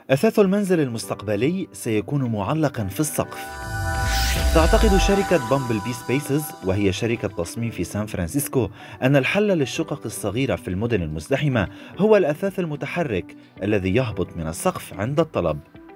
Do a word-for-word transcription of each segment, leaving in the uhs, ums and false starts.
أثاث المنزل المستقبلي سيكون معلقا في السقف. تعتقد شركة بامبل بي سبيسز، وهي شركة تصميم في سان فرانسيسكو، أن الحل للشقق الصغيرة في المدن المزدحمة هو الأثاث المتحرك الذي يهبط من السقف عند الطلب.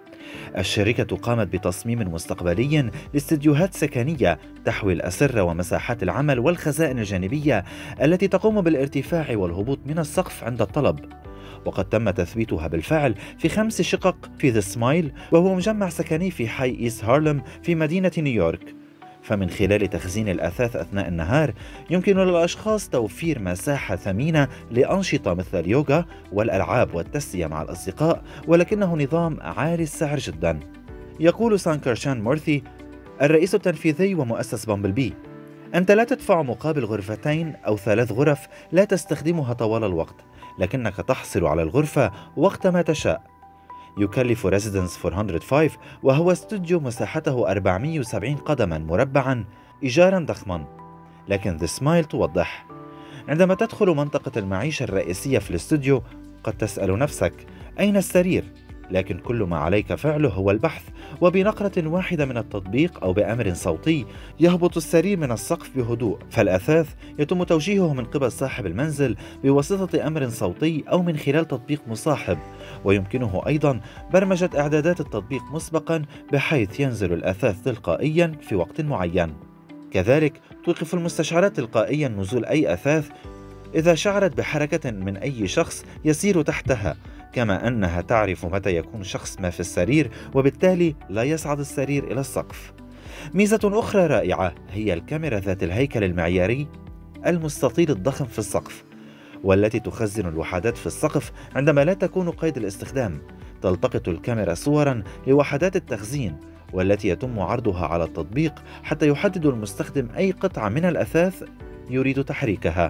الشركة قامت بتصميم مستقبلي لاستديوهات سكنية تحوي الأسرة ومساحات العمل والخزائن الجانبية التي تقوم بالارتفاع والهبوط من السقف عند الطلب، وقد تم تثبيتها بالفعل في خمس شقق في ذا سمايل، وهو مجمع سكني في حي إيست هارلم في مدينة نيويورك. فمن خلال تخزين الأثاث أثناء النهار يمكن للأشخاص توفير مساحة ثمينة لأنشطة مثل اليوغا والألعاب والتسلية مع الأصدقاء، ولكنه نظام عالي السعر جدا. يقول سانكرشان مورثي الرئيس التنفيذي ومؤسس بامبلبي: أنت لا تدفع مقابل غرفتين أو ثلاث غرف لا تستخدمها طوال الوقت، لكنك تحصل على الغرفة وقت ما تشاء. يكلف ريزيدنس أربعمائة وخمسة وهو استوديو مساحته أربعمائة وسبعين قدما مربعا إيجارا ضخما. لكن ذا سمايل توضح: عندما تدخل منطقة المعيشة الرئيسية في الاستوديو قد تسأل نفسك أين السرير؟ لكن كل ما عليك فعله هو البحث، وبنقرة واحدة من التطبيق أو بأمر صوتي يهبط السرير من السقف بهدوء. فالأثاث يتم توجيهه من قبل صاحب المنزل بواسطة أمر صوتي أو من خلال تطبيق مصاحب، ويمكنه أيضا برمجة إعدادات التطبيق مسبقا بحيث ينزل الأثاث تلقائيا في وقت معين. كذلك توقف المستشعرات تلقائيا نزول أي أثاث إذا شعرت بحركة من أي شخص يسير تحتها، كما أنها تعرف متى يكون شخص ما في السرير، وبالتالي لا يصعد السرير إلى السقف. ميزة أخرى رائعة هي الكاميرا ذات الهيكل المعياري المستطيل الضخم في السقف، والتي تخزن الوحدات في السقف عندما لا تكون قيد الاستخدام. تلتقط الكاميرا صورا لوحدات التخزين، والتي يتم عرضها على التطبيق حتى يحدد المستخدم أي قطعة من الأثاث يريد تحريكها.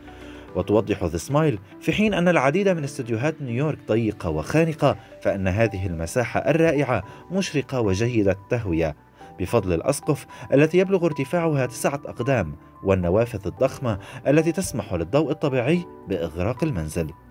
وتوضح ذا سمايل: في حين أن العديد من استديوهات نيويورك ضيقة وخانقة، فإن هذه المساحة الرائعة مشرقة وجيدة التهوية بفضل الأسقف التي يبلغ ارتفاعها تسعة أقدام والنوافذ الضخمة التي تسمح للضوء الطبيعي بإغراق المنزل.